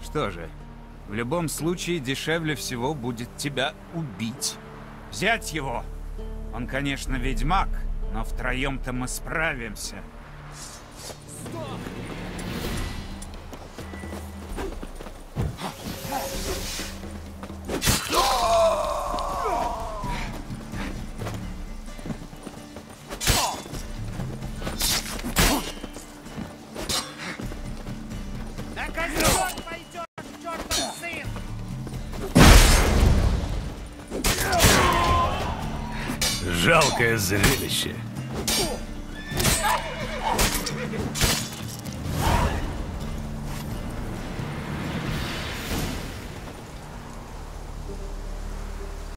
Что же, в любом случае дешевле всего будет тебя убить. Взять его! Он, конечно, ведьмак, но втроем-то мы справимся. Жалкое зрелище.